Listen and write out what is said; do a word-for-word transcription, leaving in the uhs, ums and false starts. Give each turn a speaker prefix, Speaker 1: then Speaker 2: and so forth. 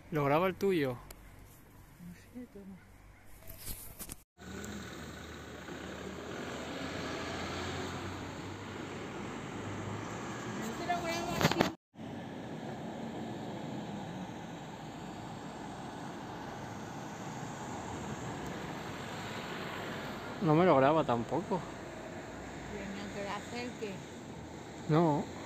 Speaker 1: ¿Lo graba el tuyo?
Speaker 2: No sé, toma. No te lo grabo así.
Speaker 1: No me lo graba tampoco.
Speaker 2: Pero no te lo acerques.
Speaker 1: No.